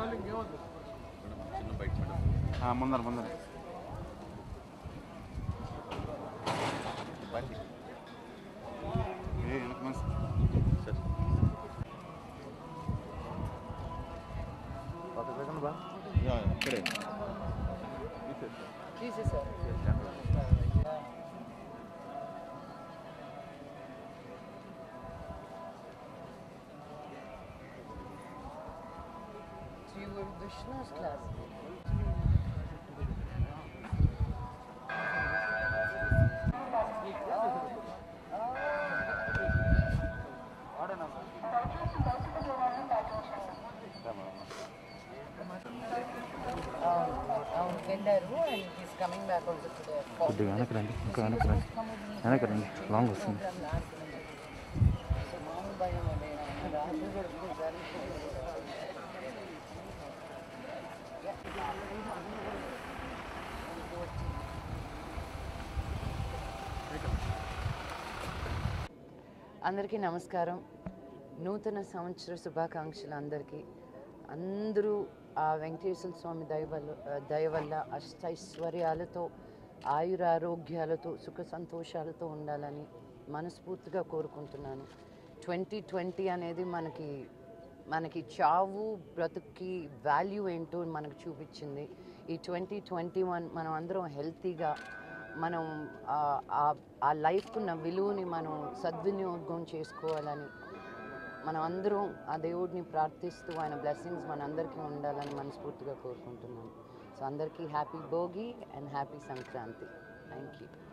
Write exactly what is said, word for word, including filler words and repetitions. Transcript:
ముందర ముందర ఏ వెనక మనిషి సార్ పక్క సెకండ్ బా ఇక్కడే తీసే sir You were Vishnu's classmate. అవును వెళ్ళారు and is coming back also today కొద్దిగా వెనక్కి రండి ఇంకా వెనక్కి రండి వెనక్కి రండి లాంగ్ వస్తుంది మామూలు భయం అదే రాత్రి గడుపుకుంటారు అందరికీ నమస్కారం. నూతన సంవత్సర శుభాకాంక్షలు అందరికీ. అందరూ ఆ వెంకటేశ్వర స్వామి దయ వల్ల దయ వల్ల అష్టైశ్వర్యాలతో ఆయురారోగ్యాలతో సుఖ సంతోషాలతో ఉండాలని మనస్ఫూర్తిగా కోరుకుంటున్నాను. ట్వంటీ ట్వంటీ అనేది మనకి మనకి చావు బ్రతుక్కి వాల్యూ ఏంటో మనకు చూపించింది. ఈ ట్వంటీ ట్వంటీ వన్ మనం అందరం హెల్తీగా మనం ఆ లైఫ్కున్న విలువని మనం సద్వినియోగం చేసుకోవాలని మనం అందరం ఆ దేవుడిని ప్రార్థిస్తూ ఆయన బ్లెస్సింగ్స్ మన అందరికీ ఉండాలని మనస్ఫూర్తిగా కోరుకుంటున్నాను. సో అందరికీ happy Bhogi and happy Sankranti. Thank you.